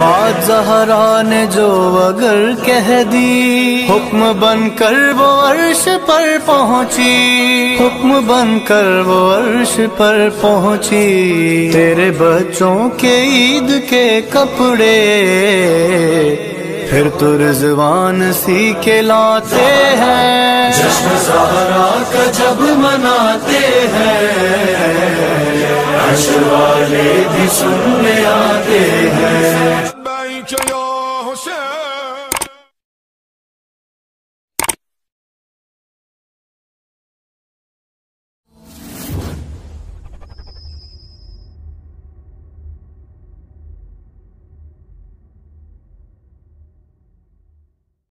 आज ज़हरा ने जो अगर कह दी, हुक्म बनकर वो अर्श पर पहुँची, हुक्म बनकर वो अर्श पर पहुँची। तेरे बच्चों के ईद के कपड़े फिर तो रिज़वान सी के लाते हैं, जश्न ज़हरा का जब मनाते हैं, अर्श वाले भी सुनने आते हैं।